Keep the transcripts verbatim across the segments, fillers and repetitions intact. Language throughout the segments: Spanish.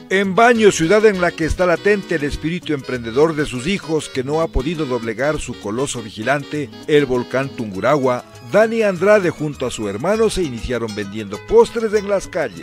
En Baños, ciudad en la que está latente el espíritu emprendedor de sus hijos que no ha podido doblegar su coloso vigilante, el volcán Tungurahua, Dani Andrade junto a su hermano se iniciaron vendiendo postres en las calles.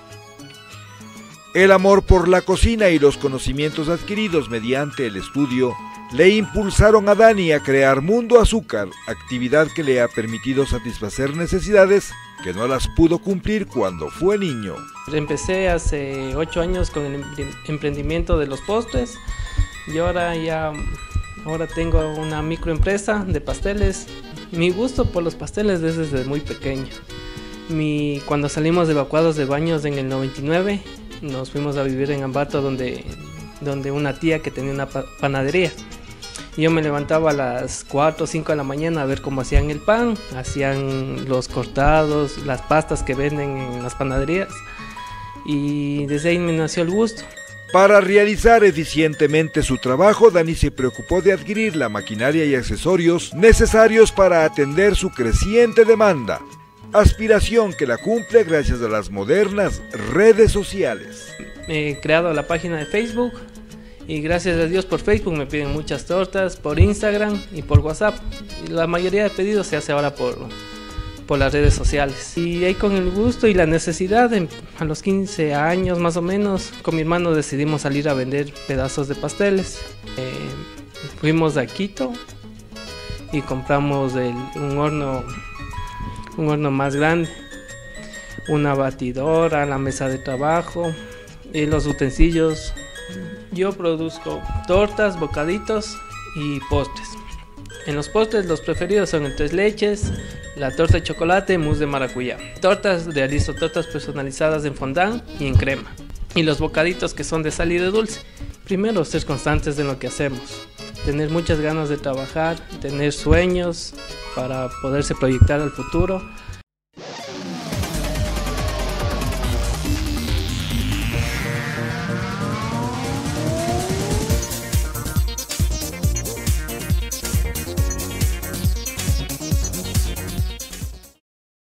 El amor por la cocina y los conocimientos adquiridos mediante el estudio le impulsaron a Dani a crear Mundo Azúcar, actividad que le ha permitido satisfacer necesidades que no las pudo cumplir cuando fue niño. Empecé hace ocho años con el emprendimiento de los postres y ahora ya ahora tengo una microempresa de pasteles. Mi gusto por los pasteles es desde muy pequeño. Mi, cuando salimos de evacuados de Baños en el noventa y nueve, nos fuimos a vivir en Ambato, donde, donde una tía que tenía una panadería. Yo me levantaba a las cuatro o cinco de la mañana a ver cómo hacían el pan, hacían los cortados, las pastas que venden en las panaderías, y desde ahí me nació el gusto. Para realizar eficientemente su trabajo, Dani se preocupó de adquirir la maquinaria y accesorios necesarios para atender su creciente demanda, aspiración que la cumple gracias a las modernas redes sociales. He creado la página de Facebook. Y gracias a Dios por Facebook me piden muchas tortas, por Instagram y por WhatsApp. Y la mayoría de pedidos se hace ahora por, por las redes sociales. Y ahí con el gusto y la necesidad, de, a los quince años más o menos, con mi hermano decidimos salir a vender pedazos de pasteles. Eh, fuimos a Quito y compramos el, un, horno, un horno más grande, una batidora, la mesa de trabajo y los utensilios. Yo produzco tortas, bocaditos y postres. En los postres los preferidos son el tres leches, la torta de chocolate, mousse de maracuyá. Tortas, realizo tortas personalizadas en fondant y en crema. Y los bocaditos que son de sal y de dulce. Primero, ser constantes en lo que hacemos. Tener muchas ganas de trabajar, tener sueños para poderse proyectar al futuro.